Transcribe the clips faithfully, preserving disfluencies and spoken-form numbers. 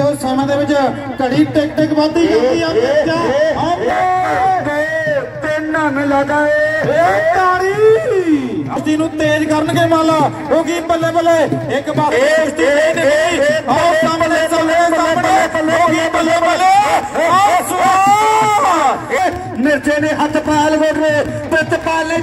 उस समय घड़ी टिक टिक बढ़ती जाती तेज करनगे माला होगी बल्ले बल्ले एक बार मिर्जे ने हथ पाल बोले प्रितपाल ने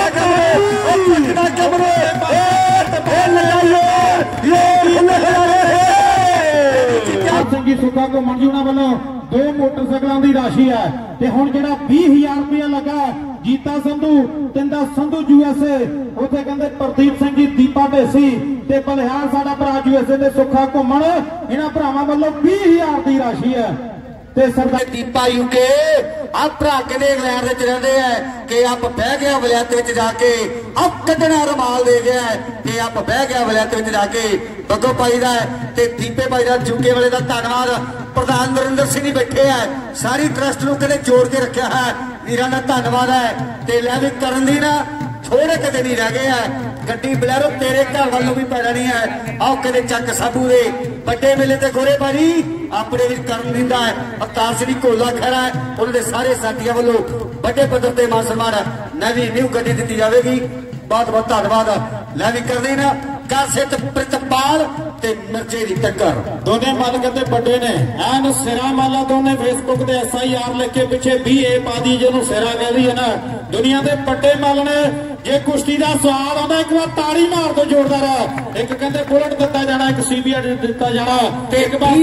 सिंह सुखा को मंजूना वालों दो मोटरसाइकिलों की राशि है ते हुण जिहड़ा बीस हजार रुपया लगा जीता संधू तिंदा संधू यूएसए उत्थे कहंदे प्रदीप सिंह जी दीपा ढेसी ते बलिहार साडा भरा यूएसए ते सुखा घुमण इन्हां भरावां वालों बीस हजार की राशि है ते सरदार दीपा यूके आप भरा के इंग्लैंड विच रहिंदे है कि आप बह गया वलैत विच जाके आप कड्डना रुमाल दे गया ते आप बह गया वलैत विच जाके बग्गो पाई दा ते दीपे पाई दा यूके वाले दा धन्नवाद प्रधान नरेंद्र सिंह जी बैठे है सारी ट्रस्ट नूं कदे जोड़ के रखिया है वीरां दा धन्नवाद है ते लै वी करन दी ना थोड़े कदे नहीं रह गए है गड्डी बलैरो तेरे घर वालों भी पैना नहीं है आओ कदे चक साबू दे बड़े मेले ते गोरे बारी अपने भी करन दिंदा है अवतार सिंह कोला खड़ा है उन्होंने सारे साथियों वालों बड़े पद्धर ते मान सम्मान नवी न्यू गड्डी दी जाएगी बहुत बहुत धन्यवाद लै भी कर देना कासित प्रितपाल ते मिर्जे दी टक्कर दोने मल कहते बड़े ने एन सिरा माला दोने फेसबुक दे एस आई आर लिख के पिछे भी ए पादी जिन्हों सिरा कह दी है ना दुनिया के बड़े मल ने जे कुश्ती का स्वाद आता एक बार ताड़ी मार दो जोरदार एक कहते बुलेट दिता जाना एक सीबीआई दिता जाना एक बार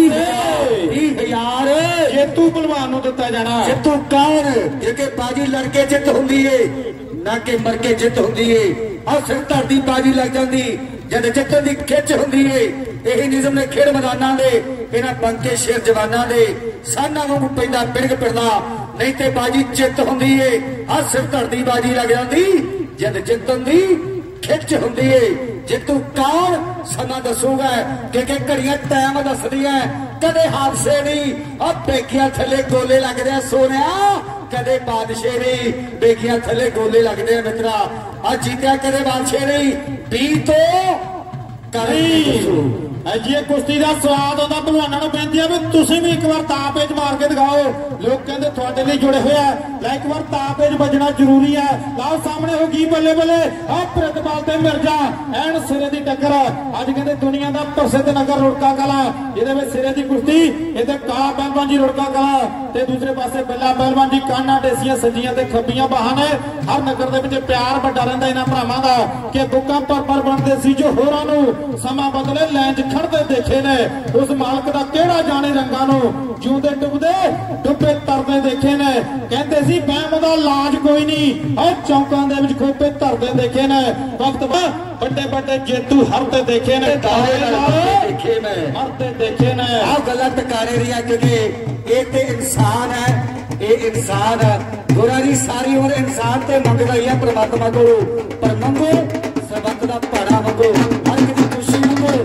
यार जेतू पहलवान नूं दिता जाना जेतू कौन जे बाजी लड़के जित होंदी है ना कि मर के जित होंदी है और सिर धरती बाजी लग जाती जद जितन की खिच होंदी है यही निज़म ने खेड मैदानां दे इन्हां बंके शेर जवानां दे साना वांगू पैंदा पिड़क पिड़दा नहीं ते बाजी जित होंदी है आ सिर धरती बाजी लग जाती जद जितन की खिच होंदी है जितू कौन समा दसूगा क्योंकि घड़ियां टाइम दसदियां कदे हादसे नहीं और बेकियां थले गोले लगदे सोने कदे बादशाह नहीं बेकियां थले गोले लगदे मित्रा आ जीत्या कदे बादशाह नहीं बी तो करी जी कुश्ती का स्वाद आता भलवाना बेनती है भी तुम भी एक बार तापेज मार के दिखाओ लोग कहते थोड़े लिए जुड़े हुए हैं एक बार तापेज बजना जरूरी है लाओ सामने होगी बल्ले बल्ले आ प्रितपाल ते मिर्जा एन सिरे की टक्कर अज कहते दुनिया का प्रसिद्ध नगर रुड़का कला ये सिरे की कुश्ती इधर काला पहलवान जी रुड़का कला ते दूसरे पासे बिल्ला पहलवान जी काना टेसियां सज्जियां ते खब्बियां बाहां ने हर नगर दे विच प्यार वड्डा रहिंदा इन्हां भरावां दा कि बुक्कां पर पर बनदे सी जो होरां नूं समा बदले लैन खड़ते देखे ने उस मालक का केड़ा जाने रंगा नूं जिउंदे डुबदे डुबे तरदे देखे ने कहंदे सी बैम दा लाज कोई नहीं और चौकां दे विच खोपे तरदे देखे ने वक्त बड़े बड़े जेतू हरते देखे ने देखे ने हरते देखे ने आ गलत करे रही है क्योंकि ये ते इंसान है ये इंसान है गोरा जी सारी उम्र इंसान ते मंगदा ही है परमात्मा को पर मंगो सबक दा भाड़ा मंगो हर किसी खुशी मंगो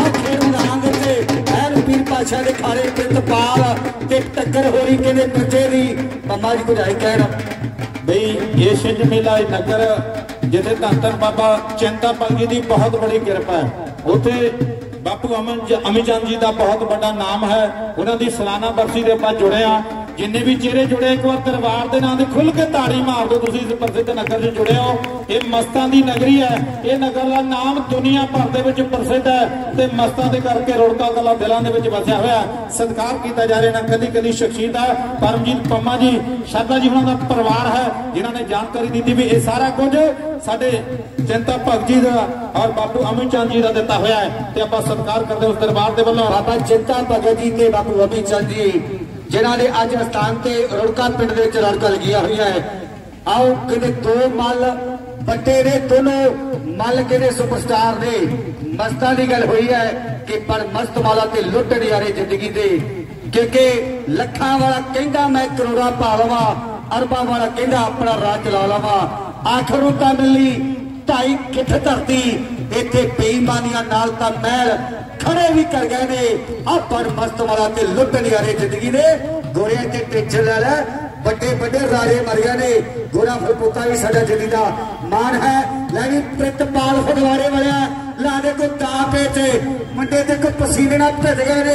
पातशाह के खारे प्रितपाल ते टक्कर हो रही कहते बच्चे दी मम्मा जी कुछ आई कहना बई ये छिंज मेला नगर जिथे धन धन बाबा चिंतापल जी की बहुत बड़ी कृपा है उथे बापू अमन अमी चंद जी का बहुत बड़ा नाम है उन्होंने सालाना बरसी से आप जुड़े हाँ जिन्ने भी चेहरे जुड़े एक बार दरबार के नाम से खुल के ताड़ी मार दो तुम इस प्रसिद्ध नगर से जुड़े हो ये मस्तां दी नगरी है ये नगर का नाम दुनिया भर के प्रसिद्ध है तो मस्तां दे करके रुड़का कला दिलों के वसिया हुआ सत्कार किया जा रहा कदी कदी शख्सियत है परमजीत पम्मा जी शारदा जी उन्होंने परिवार है जिन्होंने जानकारी दी थी भी ये सारा कुछ साडे चिंता भगत जी का और बापू अमित चंद जी का दिता हुआ है तो आप सत्कार करते उस दरबार के वालों बाबा चिंता भगत जी के बापू अमित चंद जी जिन्होंने अज स्थान से रुड़का पिंड रौनक लगिया हुई है आओ कि दो मल बड़े ने दोनों मल कि सुपरस्टार ने मस्तां की गल हुई है कि पर मस्त वाला ते लुट नजारे जिंदगी दे क्योंकि लखां वाला कहंदा मैं करोड़ा पा लवा अरबां वाला कहंदा अपना राज चला लवा आखिर तां मिली ढाई किठ धरती इत्थे बेईमानियां नाल तां महल खड़े भी कर गए ने पर मस्त वाला ते लुट नजारे जिंदगी ने गोरिया ते टेंशन ले लै बड़े बड़े राजे मर गए ने गोरा फलपोता भी साडा जिंदगी का मान है लेकिन प्रितपाल फगवाड़े वाले लाने को तापे चे मंडे ते को पसीने ना भिज गए ने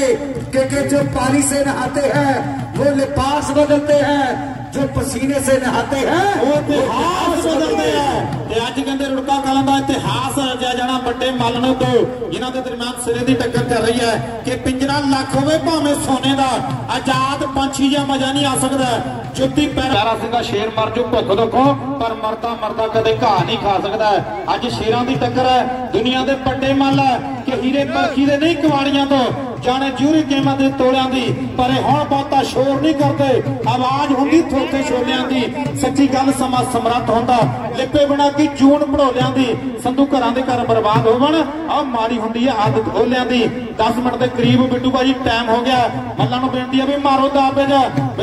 क्योंकि जो पानी से नहाते हैं वो लिबास बदलते हैं, जो पसीने से नहाते हैं वो इतिहास बदलते हैं। अज कहते रुड़का कलां दा इतिहास रचिया जाना बड़े मल नूं तो जिन्हां दे दरम्यान सिरे दी टक्कर चल रही है कि पिंजरा लख होवे भावें सोने दा, आजाद पंछी जिहा मजा नहीं आ सकदा। जुत्ती प्यारा सिंह शेर मर जू भुख दुखों पर मरदा मरदा कदे घाह नहीं खा सकदा। अज शेरां दी टक्कर है, दुनिया दे बड़े मल है कि हीरे परखी दे नहीं कवाड़ियां तो जाने जूरी गेमां दे तोड़ियां दी, पर हुण बहुता शोर नहीं करते, आवाज हुंदी थोथे छोलियां दी। सच्ची गल समा समरथ हुंदा लिपे बना की जून भड़ोलियां दी, संधू घरां दे घर बर्बाद होवन आ माड़ी हुंदी है आदत होलियां दी। दस मिनट के करीब बिट्टू भाजी टाइम हो गया, मल्लां नूं बेनती है भी मारो दाबेज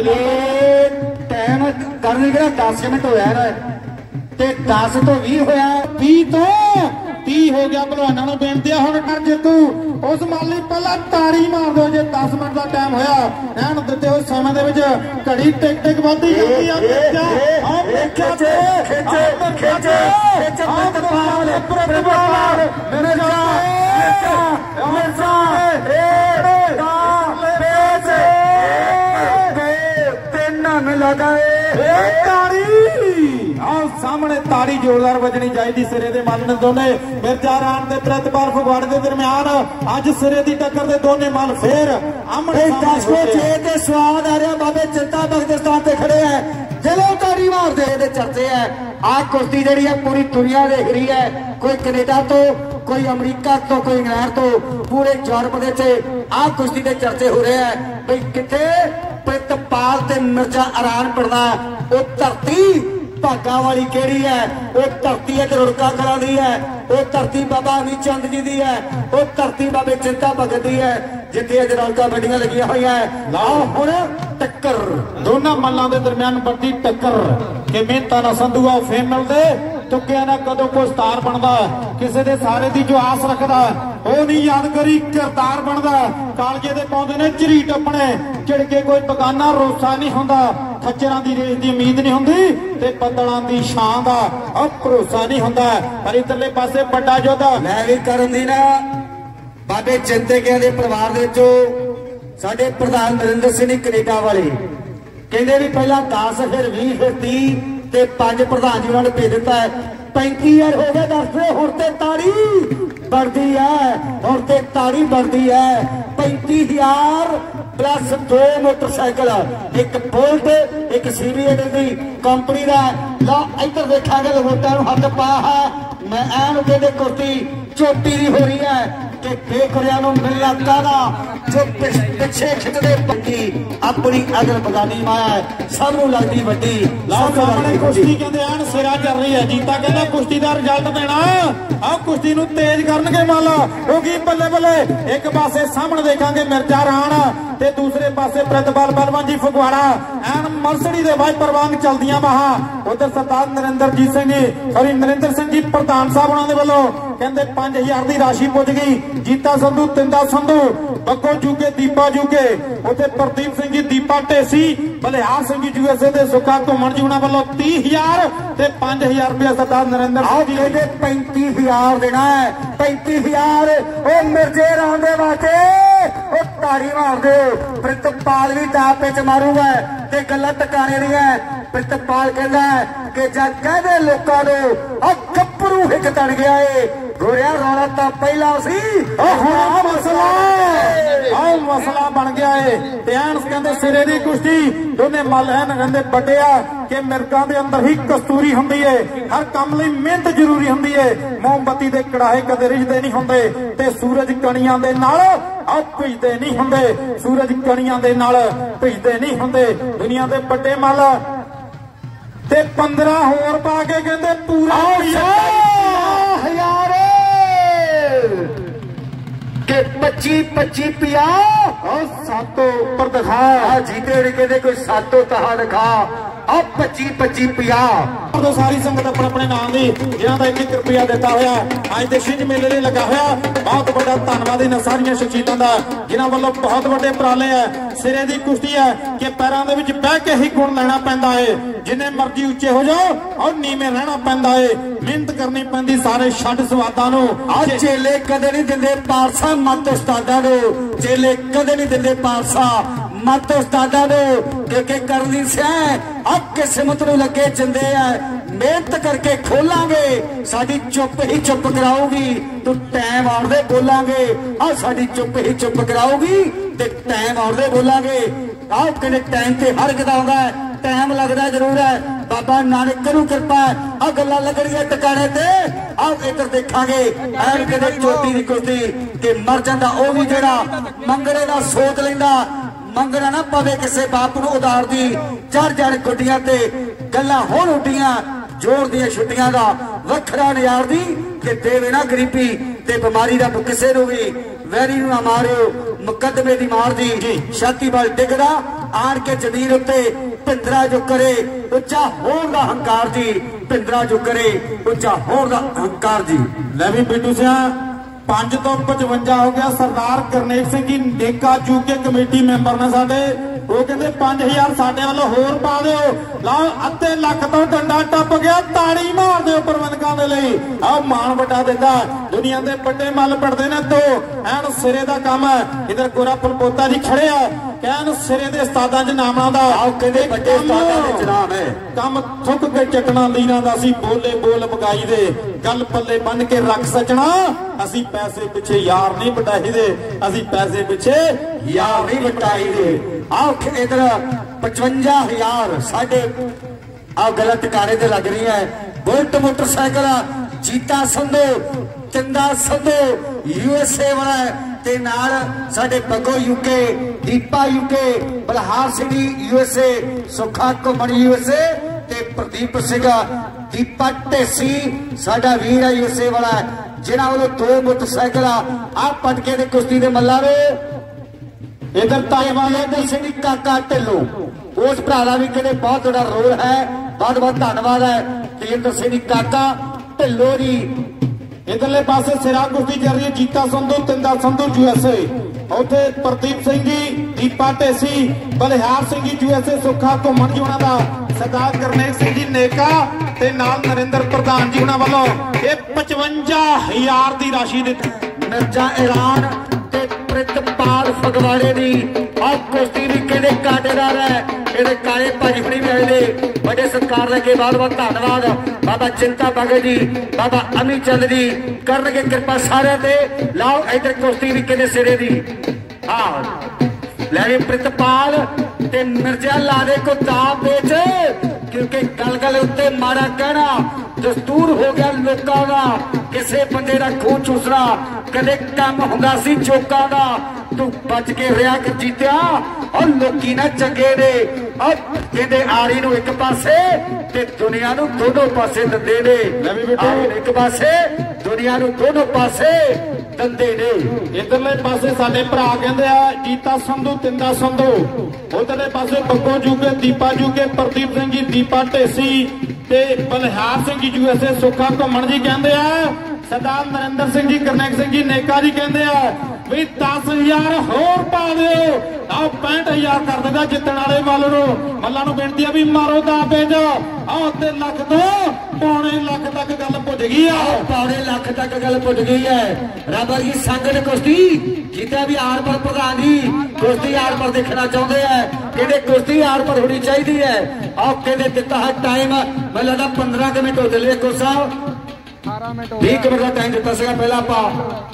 टाइम करने के दस मिनट होया ना ते दस तो भी होया बीह तो तीह हो गया। भलवाना नूं बेनती है हुण कर जेतू उस माली पहला ताड़ी मार दो जे दस मिनट का टाइम होया एन दिते हुए समय दे विच घड़ी टिक टिक वधदी जांदी आ। मिर्जा खिच खिच खिच खिच प्रतपाल प्रतपाल मिर्जा मिर्जा ए दा बेच तीन न लगाए ताड़ी आओ सामने ताड़ी जोरदार बजनी चाहिए सिरे दे मल ने दोने मिर्जा राण ते प्रतपाल फगवाड़े दे दरम्यान अज सिरे दी टक्कर दे दोने मल फिर आमने दस को छे ते स्वाद आ रहा बाबे चिंता पाकिस्तान ते खड़े है दिलों ताड़ी मारदे दे चर्चे है। आ कुश्ती जिहड़ी है पूरी दुनिया देख रही है, कोई कनेडा तो कोई अमरीका तो कोई इंग्लैंड तो पूरे यूरोप दे आ कुश्ती के चर्चे हो रहे हैं भाई किथे प्रतपाल ते मिर्जा आरान पड़ना वो धरती भागा वाली केड़ी है, वो धरती है रुड़का कलां दी है, वो धरती बाबा अमीर चंद जी दी है, वो धरती बाबे चिंता भगत दी है जिथे अज रौनकां बड़ियां लगियां होईयां है। लाओ हुण टक्कर दोनों मल्लां दे दरम्यान बड़ी टक्कर कि मेहनतां नाल संधू आ फेम मिलदे तुक्किया ना कदों कोई स्टार बनता, किसी दे सारे दी जो आस रखता वो नहीं याद करी किरदार बनता। कालजे दे पाउंदे ने झरीट अपने झिड़के कोई बगाना रोसा नहीं हुंदा, खच्चरां दी रेस दी उम्मीद नहीं हुंदी ते बदलां दी शान दा भरोसा नहीं हुंदा। पर इधरले पासे बड़ा योद्धा मैं भी करन दी ना बाबे चिंतकियां दे परिवार दे विचों साडे प्रधान नरेंद्र सिंह कनेडा वाले कहंदे भी पहला दस फिर बीस फिर तीह ते पांच प्रधान जी उन्होंने भेज दिता है। पैंती हजार हो गए दस हुण ते ताड़ी बढ़ती है, हुण ते ताड़ी बढ़ती है। पैंती हजार प्लस दो मोटरसाइकिल एक बुलेट एक सीबीएड की कंपनी का ला इधर देखा लोगों हाथ पाया है। मैं एन कहते कुर्ती चोटी की हो रही है कि बेखुरिया मिलना काला जो पिछे खिचते पक्की अपनी अगल बगानी माया है सबू लगती वड्डी। कुश्ती कहते हैं सिरा चल रही है, जीता कहना कुश्ती का रिजल्ट देना आ कुश्ती नूं तेज करनगे माला होगी बल्ले बल्ले। एक पासे सामने देखांगे मिर्जा राण ते दूसरे पासे प्रतपाल पहलवान जी फगवाड़ा एन मरसड़ी दे वाइपर वांग चलदियां बाहां। उधर सरदार नरेंद्र जी सिंह जी सॉरी नरेंद्र सिंह जी प्रधान साहब उन्होंने वालों कहते पांच हजार की राशि पुज गई। जीता संधू तिंदा संधू बग्गो जूके दीपा जूके उसे प्रदीप सिंह जी दीपा ढेसी बलिहार सिंह जी यूएसए के सुखा घूमन जी उन्होंने वालों तीह हजार ते पांच हजार रुपया सरदार नरेंद्र जी पैंती हजार देना है। पैंती हजार मिर्जे राम दे वास्ते ताड़ी मार दो। प्रतपाल भी दाप च मारूगा ते गल्लां टकाने दी है। प्रतपाल कहता है कि जब कह दे लोगों को गप्परू हिक तड़ गया है गोरिया रौला तो पहला सी मसला मसला बन गया है। कहते सिरे की कुश्ती दोने मल है कहते बड़े आ कि मिर्गां दे अंदर ही कस्तूरी हुंदी है, हर काम लई मेहनत जरूरी हुंदी है। मोमबत्ती दे कड़ाहे कदे रिझदे नहीं हुंदे ते सूरज कणियां दे नाल आ भिजदे नहीं हुंदे, सूरज कणियां दे नाल भिजदे नहीं हुंदे। दुनिया दे बड़े मल ते पंद्रह होर पा के कहते पूरा हजार के पच्ची पच्ची पिया और सातों पर दिखा जीते कहते कोई सातों तहा दिखा ਆ ਪੱਚੀ ਪੱਚੀ ਪੰਜਾਹ ਉਦੋਂ ਸਾਰੀ ਸੰਗਤ ਆਪਣੇ ਆਪਣੇ ਨਾਮ ਦੀ ਜਿਨ੍ਹਾਂ ਦਾ ਇੱਕ ਇੱਕ ਰੁਪਇਆ ਦਿੱਤਾ ਹੋਇਆ ਅੱਜ ਦੇ ਛਿੰਝ ਮੇਲੇ ਲਈ ਲੱਗਾ ਹੋਇਆ ਬਹੁਤ ਵੱਡਾ ਧੰਨਵਾਦ ਇਹਨਾਂ ਸਾਰੀਆਂ ਸ਼ਖਸੀਅਤਾਂ ਦਾ ਜਿਨ੍ਹਾਂ ਵੱਲੋਂ ਬਹੁਤ ਵੱਡੇ ਉਪਰਾਲੇ ਹੈ। ਸਿਰੇ ਦੀ ਕੁਸ਼ਤੀ ਹੈ ਕਿ ਪੈਰਾਂ ਦੇ ਵਿੱਚ ਬਹਿ ਕੇ ਹੀ ਗੁਣ ਲੈਣਾ ਪੈਂਦਾ ਹੈ। ਜਿੰਨੇ ਮਰਜ਼ੀ ਉੱਚੇ ਹੋ ਜਾਓ ਔਰ ਨੀਵੇਂ ਰਹਿਣਾ ਪੈਂਦਾ ਹੈ। ਮਿਹਨਤ ਕਰਨੀ ਪੈਂਦੀ ਸਾਰੇ ਛੱਡ ਸਵਾਦਾਂ ਨੂੰ। ਅੱਜ ਚੇਲੇ ਕਦੇ ਨਹੀਂ ਦਿੰਦੇ ਪਾਰਸਾ ਮੱਤ ਉਸਤਾਦਾਂ ਨੂੰ। ਚੇਲੇ ਕਦੇ ਨਹੀਂ ਦਿੰਦੇ ਪਾਰਸਾ ਮੱਤ ਉਸਤਾਦਾਂ ਨੂੰ ਕਿ ਕਰਨੀ ਸਹਿ ਆ ਕਿਸਮਤ ਨੂੰ ਲੱਗੇ ਚੰਦੇ ਆ। ਮਿਹਨਤ ਕਰਕੇ ਖੋਲਾਂਗੇ ਸਾਡੀ ਚੁੱਪ ਹੀ ਚੁੱਪ ਕਰਾਉਗੀ। ਤੂੰ ਟਾਈਮ ਆਉਣਦੇ ਬੋਲਾਂਗੇ ਆ ਸਾਡੀ ਚੁੱਪ ਹੀ ਚੁੱਪ ਕਰਾਉਗੀ ਤੇ ਟਾਈਮ ਆਉਣਦੇ ਬੋਲਾਂਗੇ। ਆਹ ਕਹਿੰਦੇ ਟਾਈਮ ਤੇ ਹਰ ਇੱਕ ਦਾ ਆਉਂਦਾ ਹੈ ਟਾਈਮ ਲੱਗਦਾ ਜ਼ਰੂਰ ਹੈ। ਬਾਬਾ ਨਾਨਕ ਕਰੂ ਕਿਰਪਾ ਆ ਗੱਲਾਂ ਲੱਗਣਗੀਆਂ ਟਿਕਾਣੇ ਤੇ। ਆਹ ਇੱਧਰ ਦੇਖਾਂਗੇ ਐਨ ਕਿਤੇ ਚੋਟੀ ਦੀ ਕੁਸ਼ਤੀ ਕਿ ਮਰ ਜਾਂਦਾ ਉਹ ਵੀ ਜਿਹੜਾ ਮੰਗਣੇ ਦਾ ਸੋਚ ਲੈਂਦਾ। ਮੰਗਣਾ ਨਾ ਪਵੇ ਕਿਸੇ ਬਾਪ ਨੂੰ ਉਦਾਰ ਦੀ ਚੜ ਚੜ ਗੁੱਡੀਆਂ ਤੇ ਗੱਲਾਂ ਹੋਣ ਉੱਡੀਆਂ ਜੋਰ ਦੀਆਂ ਛੁੱਟੀਆਂ ਦਾ ਵੱਖਰਾ ਨਿਆਰ ਦੀ ਕਿ ਦੇਵੇ ਨਾ ਗਰੀਬੀ ਤੇ ਬਿਮਾਰੀ ਦਾ ਕਿਸੇ ਨੂੰ ਵੀ ਵੈਰੀ ਨੂੰ ਨਾ ਮਾਰਿਓ। ਮੁਕੱਦਮੇ ਦੀ ਮਾਰ ਦੀ ਛਾਤੀ ਵੱਲ ਡਿੱਗਦਾ ਆਣ ਕੇ ਜ਼ਮੀਨ ਉੱਤੇ ਭਿੰਦਰਾ ਜੋ ਕਰੇ ਉੱਚਾ ਹੋਣ ਦਾ ਹੰਕਾਰ ਜੀ। ਭਿੰਦਰਾ ਜੋ ਕਰੇ ਉੱਚਾ ਹੋਣ ਦਾ ਹੰਕਾਰ ਜੀ। ਲੈ ਵੀ ਬਿੱਟੂ ਸਿਆ ਪੰਜ ਤੋਂ ਪਚਵੰਜਾ ਹੋ ਗਿਆ। ਸਰਦਾਰ kernel Singh ji ਨੇਕਾ ਚੂਕੇ committee member ਨੇ ਸਾਡੇ ਉਹ ਕਹਿੰਦੇ ਪੰਜ ਹਜ਼ਾਰ ਸਾਡੇ ਵੱਲੋਂ ਹੋਰ ਪਾ ਦਿਓ। ਲਓ ਅੱਧੇ ਲੱਖ ਤੋਂ ਡੰਡਾ ਟੱਪ ਗਿਆ। ਤਾੜੀ ਮਾਰ ਦਿਓ ਪ੍ਰਬੰਧਕਾਂ ਦੇ ਲਈ। ਆਹ ਮਾਣ ਵੱਡਾ ਦਿੰਦਾ ਦੁਨੀਆ ਦੇ ਵੱਡੇ ਮੱਲ ਪੜਦੇ ਨੇ ਦੋ ਐਨ ਸਿਰੇ ਦਾ ਕੰਮ ਹੈ। ਇਧਰ ਗੋਰਾ ਫਲਪੋਤਾ ਜੀ ਖੜੇ ਆ ਕਹਿਣ ਸਿਰੇ ਦੇ ਉਸਤਾਦਾਂ ਚ ਨਾਮਾਂ ਦਾ। ਆਹ ਕਹਿੰਦੇ ਵੱਡੇ ਉਸਤਾਦਾਂ ਦੇ ਜਨਾਬ ਹੈ ਕੰਮ ਥੁੱਕ ਕੇ ਚੱਟਣਾ ਲੀਰਾਂ ਦਾ ਅਸੀਂ ਬੋਲੇ ਬੋਲ ਬਗਾਈ ਦੇ ਗੱਲ ਪੱਲੇ ਬੰਨ ਕੇ ਰੱਖ ਸਜਣਾ। ਅਸੀਂ ਪੈਸੇ ਪਿੱਛੇ ਯਾਰ ਨਹੀਂ ਵਟਾਈ ਦੇ ਅਸੀਂ ਪੈਸੇ ਪਿੱਛੇ ਯਾਰ ਨਹੀਂ ਵਟਾਈ ਦੇ। ਆਹ ਇਧਰ ਪਚਵੰਜਾ ਹਜ਼ਾਰ ਸਾਡੇ ਆਹ ਗਲਤ ਟਿਕਾਣੇ ਤੇ ਲੱਗ ਰਹੀ ਹੈ। Bullet motorcycle Jeeta Sandhu Chanda Sandhu USA ਵਾਲਾ ਤੇ ਨਾਲ ਸਾਡੇ Baggo UK Deepa UK Balhar Singh USA Sukha Ghuman USA ਤੇ ਪ੍ਰਦੀਪ ਸਿੰਘ ਦੀਪਾ ਢੇਸੀ ਸਾਡਾ ਵੀਰ ਹੈ ਯੂਐਸਏ ਵਾਲਾ ਜਿਨ੍ਹਾਂ ਵੱਲੋਂ ਦੋ ਮੋਟਰਸਾਈਕਲ ਆ ਪਟਕੇ ਦੇ ਕੁਸ਼ਤੀ ਦੇ ਮੱਲਾਂ ਨੇ। इधर ताईवाल ਸਿੰਘ ਕਾਕਾ ਢਿੱਲੋਂ ਉਸ ਭਰਾ ਦਾ ਵੀ ਕਹਿੰਦੇ ਬਹੁਤ ਵੱਡਾ ਰੋਲ ਹੈ। ਬਹੁਤ ਬਹੁਤ ਧੰਨਵਾਦ ਹੈ ਤੇਂਦਰ ਸਿੰਘ ਕਾਕਾ ਢਿੱਲੋਂ ਜੀ। इधरले पासे सिरा कुश्ती चल रही है जीता संधू तिंदा संधू यूएसए उत्थे प्रदीप सिंह जी दीपा ढेसी बलिहार सिंह जी यूएसए सुखा घुमन जी उन्हां दा सरदार करनेल सिंह जी नेका ते नाल नरेंद्र प्रधान जी उन्हां वालों ये पचवंजा हजार दी राशि दित्ती। मिर्जा ईरान ते प्रितपाल फगवाड़े दी और कुश्ती भी कहते काटेदार है। ये काले भाजी फड़ी भी आए बड़े सत्कार लगे बहुत बहुत धन्यवाद बाबा चिंता भगत जी बाबा अमित चंद जी कर कृपा सारे ते लाओ इधर कुश्ती भी कहते सिरे दी। हाँ लै प्रितपाल ते मिर्जा लादे को ताप बेच क्योंकि गल गल उत्ते मारा कहना दस्तूर हो गया लोगों का। किसी बंदे का खून चूसना कदे कम होंदा सी चौका का। तू बच के रहा कर जीतिया और लोकी ना चंगे ने और कहते आरी नूं एक पासे ते दुनिया नूं दोनों पासे दंदे ने। एक पासे दुनिया नूं दोनों पासे दंदे ने। इधरले पासे साडे भरा कहंदे आ जीता संधू तिंदा संधू उधरले पासे बग्गो जूके दीपा जूके प्रदीप सिंह जी दीपा ढेसी ते बलिहार सिंह जी यूएसए सुखा घुमन जी कहंदे आ सरदार नरेंद्र सिंह जी करनैल सिंह जी नेका जी कहंदे आ भी दस हजार होर पा दिओ। आओ पैंठ हजार कर देगा जितने वाले वाल मल्ला बेनती है भी मारो दा पेज आओ ते लख तो पौने लख तक गल भुज गई है। पौने लख तक गल भुज गई है। रबर की संघ ने कुश्ती जीता भी आर पर प्रधान जी कुश्ती आर पर देखना चाहते हैं कहते कुश्ती आर पर होनी चाहिए है। आओ कहते दिता है टाइम मैं लगता पंद्रह के मिनट हो चले को साहब बीस मिनट का टाइम दिता सका पहला पा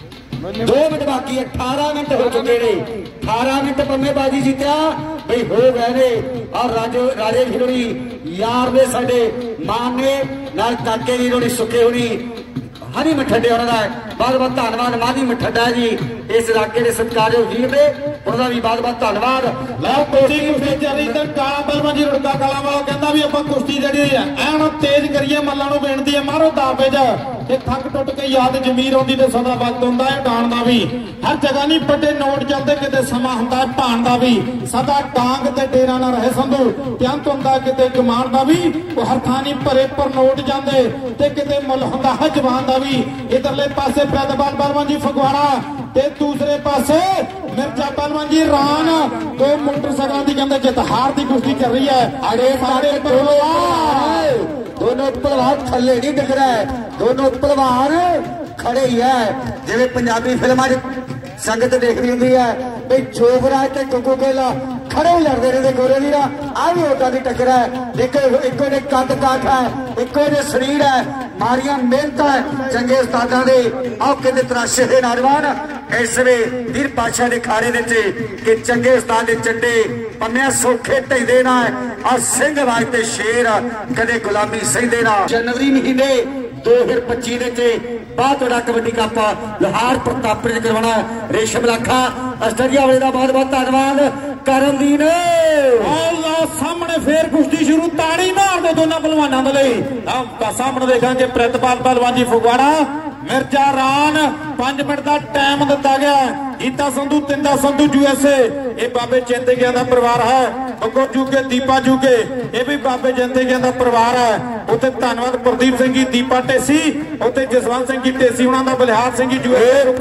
दो मिनट बाकी अठारह मिनट हो चुके ने। अठारह मिनट बल्लेबाजी जीत्या भाई हो गए ने और राजे राजे हिरोनी यार ने साडे मान ने नाल काके जी हिरोनी सुखे होनी हनी मठड्डे उन्होंने बहुत बहुत धन्यवाद मानी मठड्डा जी इस इलाके के सत्कारयोग वीर ने उन्होंने भी बहुत बहुत धन्यवाद। लो कुश्ती कुश्ती चली तो काला बलवन जी रुड़का कला वाला कहता भी आप कुश्ती जी है एन तेज करिए मल्ला बेनती है मारो दाबे च कि थक टुट के याद जमीर आती तो सदा वक्त होंदा है डाण दा भी हर जगह नहीं बड़े नोट चलते किते समा हुंदा है भाण दा भी सदा टांग ते डेरा ना रहे संधू ते अंत हुंदा किते कमान दा भी वो हर थां नहीं भरे पर नोट जांदे ते किते मुल हुंदा है जवान दा भी इधरले पासे प्रितपाल पहलवान जी फगवाड़ा ते दूसरे पासे मिर्जा पहलवान जी रान दो मोटरसाइकिलों की कहते जित हार की कुश्ती चल रही है अरे सारे दोनों पहलवान थले नहीं दिख रहा है दोनों पहलवान खड़े ही है जिवें पंजाबी फिल्मां संगत देखनी होंदी है भाई जोगराज ते गुग्गू गिल खड़े ही लड़ते रहते गोरे वीर आ भी उदा की टक्कर है देखो इको ने कद काठ है इको ने शरीर है मारिया मेहनत है चंगे उस्तादां दे आओ कहते तराशे दे नौजवान इस वे वीर पातशाह दे खाड़े दे कि चंगे उस्ताद दे चंडे पन्निया सौखे ढईदे ना और सिंह वास्ते शेर कदे गुलामी सहिंदे ना जनवरी महीने दो हजार पच्ची के बहुत बड़ा कबड्डी कप लोहार प्रताप करवाना रेशम लाखा आस्ट्रेलिया वाले का बहुत बहुत धन्यवाद करमदीन सामने फिर कुश्ती शुरू ताड़ी मार दो दोनों पहलवानों के लिए सामने देखेंगे प्रितपाल पहलवान जी फगवाड़ा मिर्जा रान पांच मिनट का टाइम दिता गया गीता संधू तिंदा संधू यूएसए ये बाबे चेते गया का परिवार है बगो जूके दीपा जूके ये भी बाबे चेते गया का परिवार है उत्ते धन्यवाद प्रदीप सिंह जी दीपा टेसी उत्ते जसवंत सिंह जी टेसी उन्होंने बलिहार सिंह जी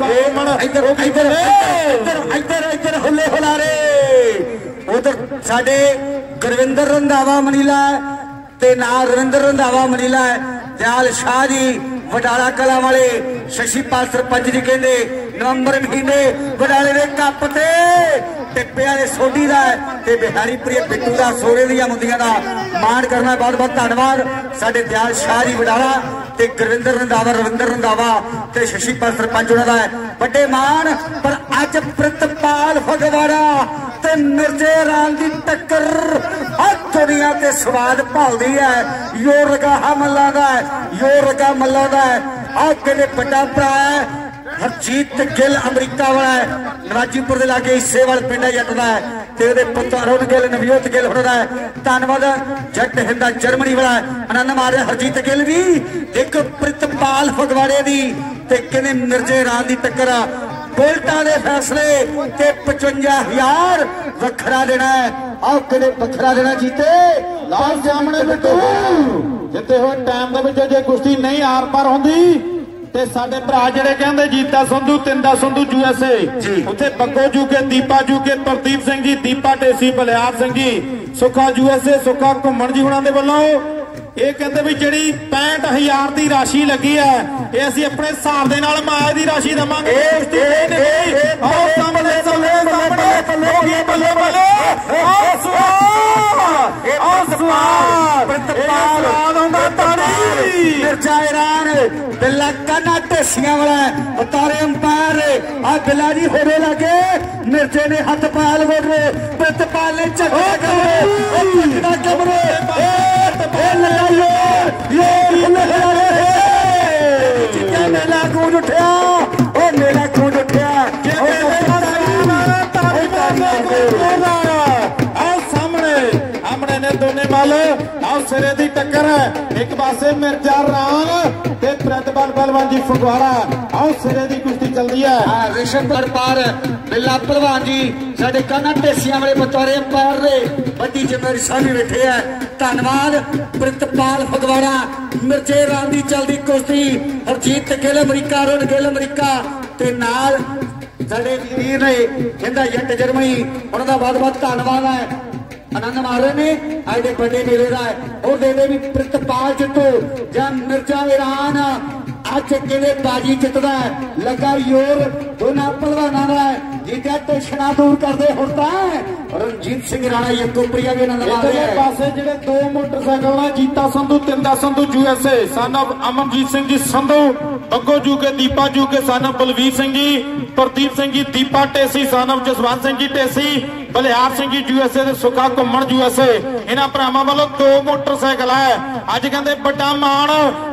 इधर हुले हुलारे उधर साडे गुरविंदर रंधावा मनीला ते नाल रविंदर रंधावा मनीला दयाल शाह जी वडाला कला वाले शशिपाल सरपंच जी कहते नवंबर महीने वडाले दे कप ते टिप्पे वाले सोडी का ते बिहारी प्रिय बिट्टू का सोने दियां मुंदियां दा मान करना बहुत बहुत धन्यवाद साडे दयाल शाह जी वडाला ते गुरविंदर रंधावा रविंदर रंधावा ते शशिपाल सरपंच उन्हां दा बड़े मान पर अज प्रितपाल फगवाड़ा ते मिर्जे रान की टक्कर दुनिया ते स्वाद भालदी है यो रगा मल्ला दा यो रगा मल्ला दा आ कहते बड़ा भरा है हरजीत गिल अमरीका वाला है नवाजीपुर के लागे हिस्से वाल पिंड जट का है ते पुत्र अरुण गिल नवजोत गिल होना है धन्यवाद जट हिंदा जर्मनी वाला आनंद मार रहा हरजीत गिल भी एक प्रितपाल फगवाड़े की कहते मिर्जे रान की टक्कर बुलटा के फैसले ते पचवंजा हजार वखरा देना है आओ कहते वखरा देना जीते लाल सामने बिट्टू जिते हुए टाइम जे कुश्ती नहीं आर पार होंदी ते साडे भरा जिहड़े कहंदे जीता संधू तिंदा संधू यूएसए उत्थे बग्गो जूके दीपा जूके प्रदीप सिंह जी दीपा टेसी बलिहार सिंह जी सुखा यूएसए सुखा घुम्मण जी उन्हां दे वल्लों ये कहते भी जी पैंठ हजार की राशि लगी है ये असी अपने हिसाब के नाल माया की राशि देवांगे बिल्ला काना टेसिया वाला बतारे अंपायर आ बिल्ला जी होने लगे मिर्जे ने हाथ पाल बोले प्रितपाल ने चक्कर कमरे मेला कूद उठिया मेला कूद उठिया सामने सामने ने दोने माल आओ सिरे की टक्कर एक पासे मिर्जा रान ते प्रितपाल पहलवान जी फगवाड़ा आओ सिरे की कुश्ती चलती है रेशम पर पार बिल्ला पहलवान जी साडे काना ढेसिया वाले बतौरे अंपायर ने बड़ी जिम्मेदारी सामने बैठे है धन्यवाद प्रितपाल फगवाड़ा मिर्जे रान की चलती कुश्ती हरजीत गिल अमरीका अरुण गिल अमरीका ते नाल साडे वीर ने कहंदा जट जर्मनी उन्हां दा बहुत बहुत धन्यवाद है आनंद मार रहे ने अज के बड़े मेले का और दे भी प्रितपाल जितू या मिर्जा ईरान अज कि बाजी जितदा है लगा योर दोनों पहलवानों का जीत्या टेंशना दूर करते होता है रणजीत सिंह राणा यकोप्रिया भी आनंद मार रहे पासे जिहड़े दो motorcycle Jeeta Sandhu Tinda Sandhu USA son of Amanjeet Singh ji Sandhu Baggo UK Deepa UK son of Balveer Singh ji Pradeep Singh ji Deepa Dhesi son of Jaswant Singh ji Dhesi Balihar Singh ji USA ते सुखा घुम्मण यूएसए इन्हां भरावां वालों दो मोटरसाइकिल है अज कहंदे बड़ा मान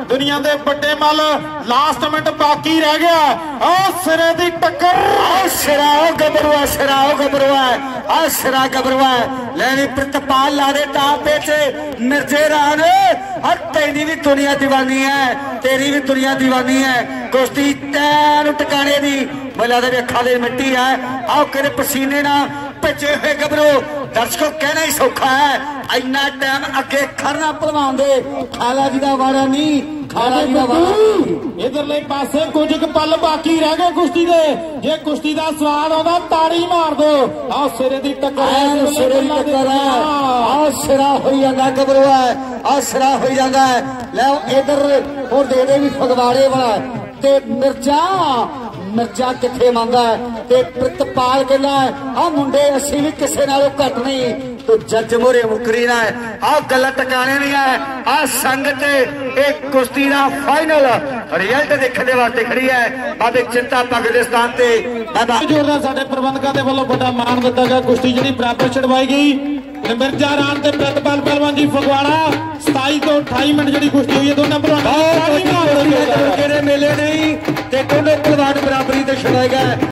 ਦੁਨੀਆ ਦੇ ਵੱਡੇ ਮੱਲ ਲਾਸਟ ਮਿੰਟ ਬਾਕੀ ਰਹਿ ਗਿਆ। ਆ ਸਿਰੇ ਦੀ ਟੱਕਰ, ਆ ਸਿਰਾ ਗੱਭਰੂਆ, ਸਿਰਾ ਗੱਭਰੂਆ, ਆ ਸਿਰਾ ਗੱਭਰੂਆ। ਲੈ ਵੀ ਪ੍ਰਿਤਪਾਲ ਲਾ ਦੇ ਟਾਪੇ ਚ ਮਿਰਜ਼ੇ ਰਾਨ। ਆ ਤੇਰੀ ਵੀ ਦੁਨੀਆ ਦੀਵਾਨੀ ਹੈ, ਤੇਰੀ ਵੀ ਦੁਨੀਆ ਦੀਵਾਨੀ ਹੈ। ਕੁਸ਼ਤੀ ਤੈਨੂੰ ਟਿਕਾਣੇ ਦੀ ਬਲਾ ਦੇ ਅੱਖਾਂ ਦੇ ਮਿੱਟੀ ਹੈ। ਆਓ ਕਿਹੜੇ ਪਸੀਨੇ ਨਾਲ ਭਿੱਜੇ ਹੋਏ ਗੱਭਰੂ। ਦਰਸ਼ਕੋ ਕਹਿਣਾ ਹੀ ਸੌਖਾ ਹੈ, ਇੰਨਾ ਟਾਈਮ ਅੱਗੇ ਖੜਨਾ ਭਲਵਾਨ ਦੇ ਖਾਲਾ ਜੀ ਦਾ ਵਾਰਾ ਨਹੀਂ, ਖਾਲਾ ਜੀ ਦਾ ਵਾਰਾ। ਇਧਰਲੇ ਪਾਸੇ ਕੁਝ ਕੁ ਪਲ ਬਾਕੀ ਰਹਿ ਗਏ ਕੁਸ਼ਤੀ ਦੇ। ਜੇ ਕੁਸ਼ਤੀ ਦਾ ਸਵਾਦ ਆਉਂਦਾ ਤਾੜੀ ਮਾਰ ਦੋ। ਆਹ ਸਿਰੇ ਦੀ ਟੱਕਰ, ਸਿਰੇ ਦੀ ਟੱਕਰ ਹੈ। ਆਹ ਸਿਰਾ ਹੋਈ ਜਾਂਦਾ ਗੱਭਰੂਆ, ਆਹ ਸਿਰਾ ਹੋਈ ਜਾਂਦਾ। ਲੈ ਇਧਰ ਹੋਰ ਦੇ ਦੇ ਵੀ ਫਗਵਾੜੇ ਵਾਲਾ ਤੇ ਮਿਰਜ਼ਾ, ਮਿਰਜ਼ਾ ਕਿੱਥੇ ਮੰਗਦਾ ਤੇ ਪ੍ਰਿਤਪਾਲ ਕਹਿੰਦਾ ਆ ਮੁੰਡੇ ਅਸੀਂ ਵੀ ਕਿਸੇ ਨਾਲੋਂ ਘੱਟ ਨਹੀਂ। ਤੋ ਜੱਜ ਮੋਰੇ ਮੁਕਰੀ ਨਾ ਆ ਗੱਲਾਂ ਟਿਕਾਣੇ ਨਹੀਂ ਹੈ। ਆ ਸੰਗ ਤੇ ਇਹ ਕੁਸ਼ਤੀ ਦਾ ਫਾਈਨਲ ਰਿਜ਼ਲਟ ਦੇਖਣ ਦੇ ਵਾਸਤੇ ਖੜੀ ਹੈ ਬਾਬੇ ਚਿੰਤਾ ਪੱਗ ਦੇ ਸਥਾਨ ਤੇ। ਬਾਬਾ ਜੋਰਦਾਰ ਸਾਡੇ ਪ੍ਰਬੰਧਕਾਂ ਦੇ ਵੱਲੋਂ ਵੱਡਾ ਮਾਣ ਦਿੱਤਾ ਗਿਆ। ਕੁਸ਼ਤੀ ਜਿਹੜੀ ਬਰਾਬਰ ਛਡਵਾਈ ਗਈ। ਮਿਰਜ਼ਾ ਰਾਣ ਤੇ ਪ੍ਰਿਤਪਾਲ ਪਹਿਲਵਾਨ ਜੀ ਫਗਵਾੜਾ ਸਤਾਈ ਤੋਂ ਅਠਾਈ ਮਿੰਟ ਜਿਹੜੀ ਕੁਸ਼ਤੀ ਹੋਈ ਹੈ ਦੋਨਾਂ ਪਹਿਲਵਾਨਾਂ ਦੇ ਮੇਲੇ ਨਹੀਂ ਤੇ ਦੋਨੇ ਪਹਿਲਵਾਨ ਬਰਾਬਰੀ ਤੇ ਛਡਾਏ ਗਏ।